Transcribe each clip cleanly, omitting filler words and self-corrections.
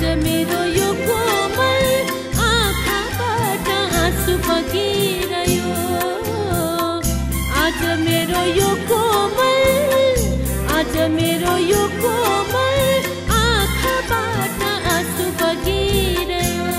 मेरो यो कोमल आँखाबाट आँसु बगिरह्यो। आज मेरो यो कोमल, आज मेरो यो कोमल आँखाबाट आँसु बगिरह्यो।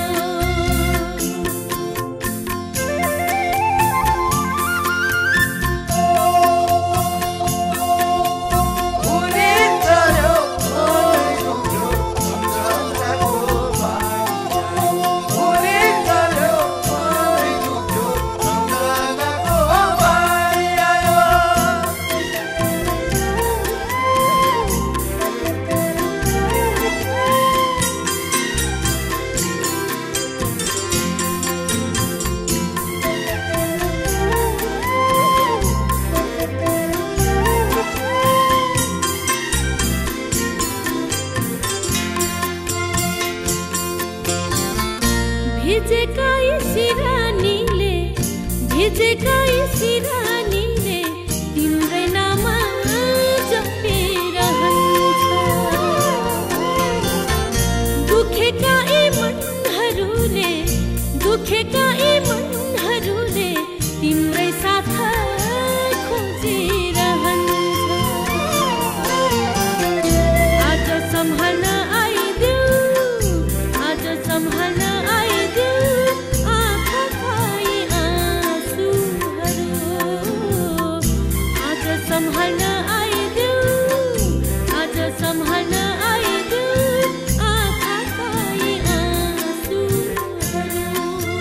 भिजेका यी सिरानीले, भिजेका यी सिरानीले तिम्रै नाम जपिरहन्छ। दुखेका यी मनहरूले, दुखेका यी मनहरूले तिम्रै साथ खोजिरहन्छ। आज सम्हाल्न आइदेऊ, आज सम्हाल्न सम्हाल्न आइदेऊ, आज सम्हाल्न आइदेऊ आँखाका यी आँसुहरू।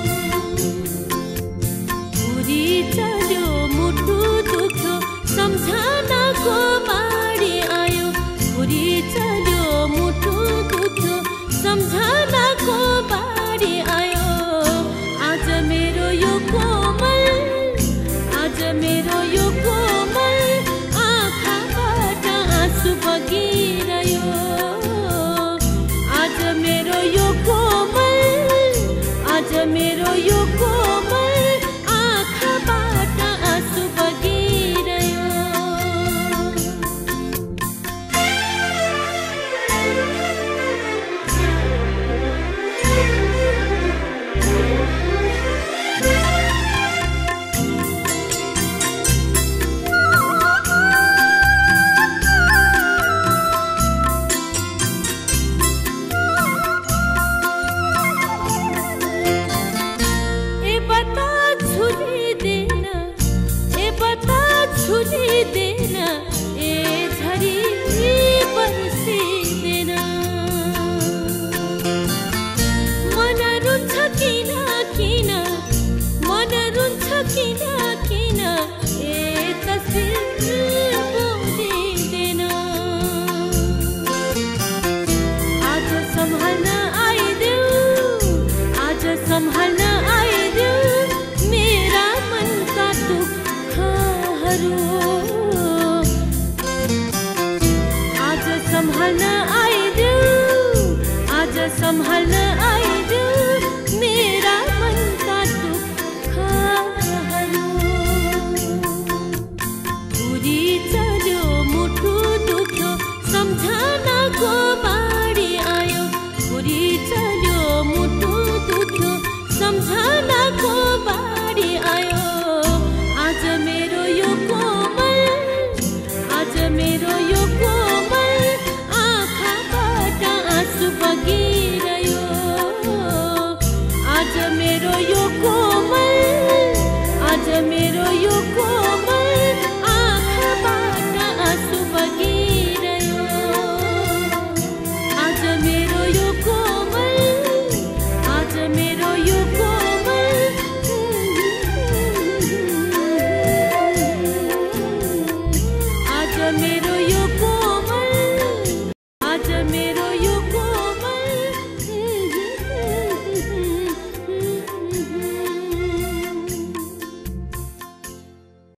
उरी चल्यो मुटु दुख्यो सम्झनाको बाढी आयो। उरी चल्यो मुटु दुख्यो सम्झनाको बाढी आयो। आज मेरो यो कोमल, आज मेरो यो कोमल आँसु बगिरह्यो। आज मेरो यो कोमल, आज मेरो यो कोमल आँखाबाट आँसु बगिरह्यो। झुलिँदैन ए झरी बर्सिँदैन। मन रुन्छ किन किन, मन रुन्छ किन किन ए तस्बिर बोलिँदैन। आज सम्हाल्न आइदेऊ, आज सम्हाल्न आइदेऊ मेरा मनका दुःखहरू। आज सम्हाल्न आइदेऊ, आज सम्हाल्न आइदेऊ मेरा मनका दुःखहरू। उरी चल्यो मुटु दुख्यो सम्झनाको बाढी आयो। उरी चल्यो मुटु दुख्यो सम्झनाको बाढी आयो। आज मेरो यो कोमल, आज मेरो यो कोमल आँखाबाट आँसु बगी